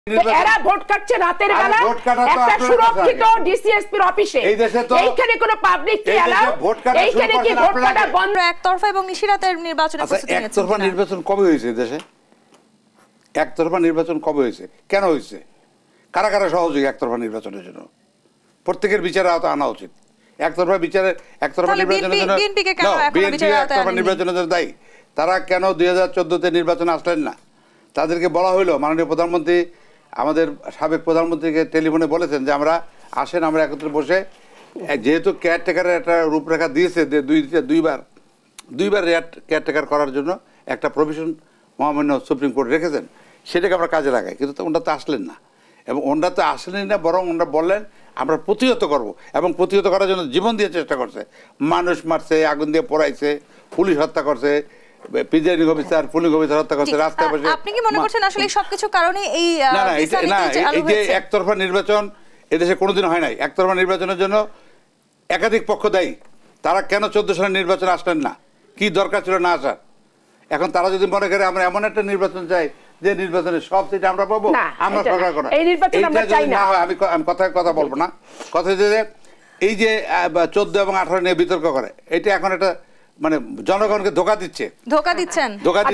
এরা ভোট কাটছে রাতের বেলা একটা সুরক্ষিত ডিসিএসপির অফিসে। এইখানে কোনো পাবলিক কি এলাও? এইখানে কি ভোট কাটা বন্ধ? একতরফা এবং নিশিরাতের নির্বাচনে প্রস্তুতি নিয়েছে। একতরফা নির্বাচন কবে হয়েছে দেশে? একতরফা নির্বাচন কবে হয়েছে? কেন হয়েছে? কারা কারা সহযোগী একতরফা নির্বাচনের জন্য? প্রত্যেকের বিচারে আওতায় আনা উচিত। একতরফা বিচারে একতরফা নির্বাচনের জন্য বিএনপি একতরফা নির্বাচনের জন্য দায়ী। তারা কেন 2014-তে নির্বাচনে আসলেন না? তাদেরকে বলা হইলো, মাননীয় প্রধানমন্ত্রী আমাদের সাবেক প্রধানমন্ত্রীকে টেলিফোনে বলেছেন যে আমরা আসেন, আমরা একত্রে বসে, যেহেতু কেয়ারটেকারের একটা রূপরেখা দিয়েছে দুইবার কেয়ারটেকার করার জন্য একটা প্রভিশন মহামান্য সুপ্রিম কোর্ট রেখেছেন, সেটাকে আমরা কাজে লাগাই। কিন্তু ওনারা তো আসলেন না, এবং ওনারা তো আসলেন না, বরং ওনারা বললেন আমরা প্রতিহত করব, এবং প্রতিহত করার জন্য জীবন দিয়ে চেষ্টা করছে। মানুষ মারছে, আগুন দিয়ে পোড়াইছে, পুলিশ হত্যা করছে, প্রিজাইডিং অফিসার, পুলিশ অফিসার হত্যা করছে রাস্তায় বসে। আপনি কি মনে করছেন আসলে সবকিছু কারণে এই এই যে একতরফা নির্বাচন এদেশে কোনোদিন হয় নাই? একতরফা নির্বাচনের জন্য একাধিক পক্ষ দায়ী। তারা কেন 14 সালের নির্বাচনে আসলেন না? কি দরকার ছিল না আসার? এখন তারা যদি মনে করে আমরা এমন একটা নির্বাচন চাই যে নির্বাচনে সব সিট আমরা পাবো, আমরা সরকার করা, না হয় আমি কথা বলবো না। কথা যে এই যে 14 এবং 18 নিয়ে বিতর্ক করে, এটা এখন একটা মানে জনগণকে ধোকা দিচ্ছেন।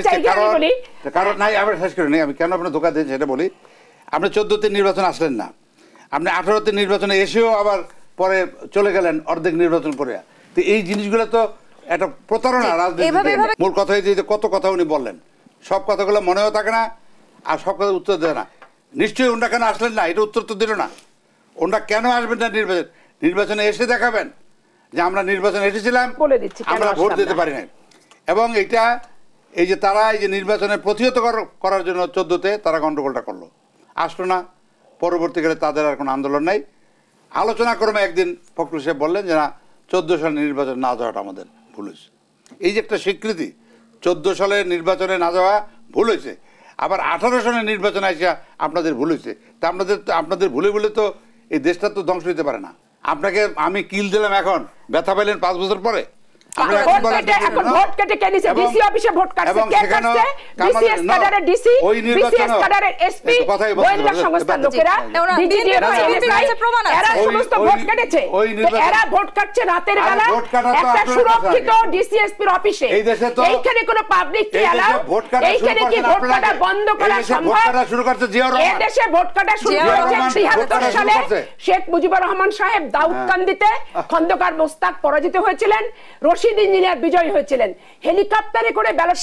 কারণ নাই, আমরা শেষ করি নি, আমি কেন আপনার ধোকা দিচ্ছি সেটা বলি। আপনি 14-তে নির্বাচন আসলেন না, আপনি 18-তে নির্বাচনে এসেও আবার পরে চলে গেলেন অর্ধেক নির্বাচন করে। তো এই জিনিসগুলো তো একটা প্রতারণা রাজনীতি। মূল কথা হয়েছে যে কত কথা উনি বললেন, সব কথাগুলো মনেও থাকে না, আর সব কথা উত্তর দেয় না। নিশ্চয়ই ওনারা কেন আসলেন না, এটা উত্তর তো দিল না। ওনারা কেন আসবেন না নির্বাচনে এসে দেখাবেন যে আমরা নির্বাচনে এসেছিলাম, আমরা ভোট দিতে পারি নাই। এবং এটা এই যে তারা এই যে নির্বাচনে প্রতিহত করার জন্য 14-তে তারা গন্ডগোলটা করলো, আসলো না। পরবর্তীকালে তাদের আর কোনো আন্দোলন নাই। আলোচনা ক্রমে একদিন ফখরুল সাহেব বললেন যে না, 14 সালের নির্বাচন না যাওয়াটা আমাদের ভুল হয়েছে। এই যে একটা স্বীকৃতি, 14 সালের নির্বাচনে না যাওয়া ভুল হয়েছে, আবার 18 সালের নির্বাচনে আসা আপনাদের ভুল হয়েছে। তা আপনাদের ভুলে ভুলে তো এই দেশটা তো ধ্বংস হইতে পারে না। আপনাকে আমি কিল দিলাম, এখন ব্যথা পাইলেন 5 বছর পরে। এইখানে কোনো পাবলিক কি এলাও? এইখানে কি ভোট কাটা বন্ধ করা সম্ভব? এদেশে ভোট কাটা শুরু হয়েছে 73 সালে। শেখ মুজিবুর রহমান সাহেব দাউদকান্দিতে খন্দকার মোস্তাক পরাজিত হয়েছিলেন, রশিদ ইঞ্জিনিয়ার বিজয়ী হয়েছিলেন। হেলিকপ্টারে করে ব্যালট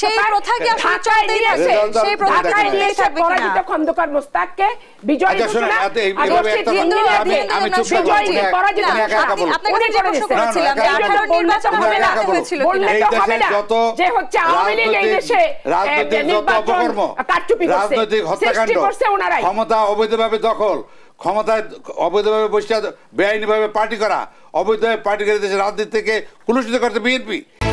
পরাজিত খন্দকার মোস্তাককে বিজয়ী ঘোষণা, রশিদ ইঞ্জিনিয়ার পরাজিত। আপনাকে যে প্রশ্ন করেছিলাম যে আপনারা নির্বাচন হবে না, বললে তো হবে না যে হচ্ছে আওয়ামী লীগ এই দেশে নির্বাচন কারচুপি করছে, রাজনৈতিক হত্যাকাণ্ড, ক্ষমতা অবৈধভাবে দখল, ক্ষমতায় অবৈধভাবে বসে বেআইনিভাবে পার্টি করা, অবৈধভাবে পার্টি করে দেশের রাজনীতি থেকে কুলুষিত করছে বিএনপি।